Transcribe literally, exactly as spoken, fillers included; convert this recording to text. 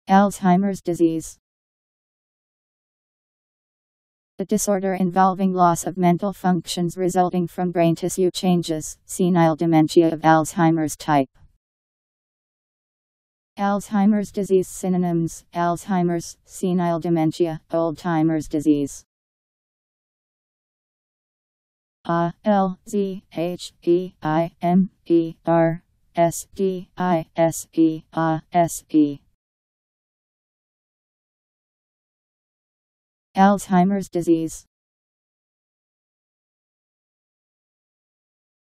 Alzheimer's disease. A disorder involving loss of mental functions resulting from brain tissue changes, senile dementia of Alzheimer's type. Alzheimer's disease synonyms: Alzheimer's, senile dementia, old-timers disease. A L Z H E I M E R S D I S E A S E. Alzheimer's disease.